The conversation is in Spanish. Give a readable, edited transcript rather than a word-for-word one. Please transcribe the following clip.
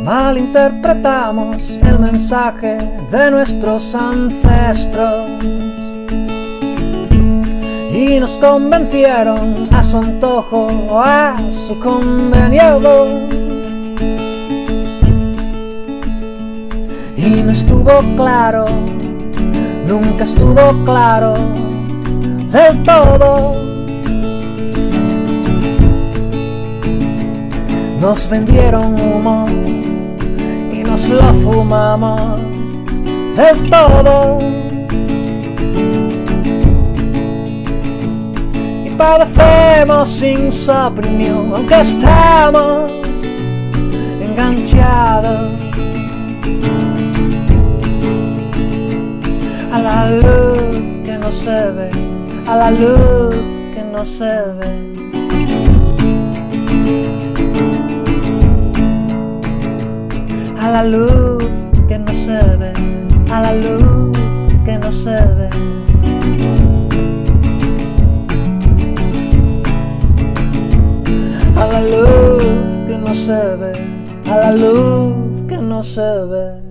Malinterpretamos el mensaje de nuestros ancestros y nos convencieron a su antojo o a su convenio. Y no estuvo claro, nunca estuvo claro del todo. Nos vendieron humo y nos lo fumamos del todo. Y padecemos insomnio aunque estamos enganchados a la luz que no se ve, a la luz que no se ve. A la luz que no se ve, a la luz que no se ve. A la luz que no se ve, a la luz que no se ve.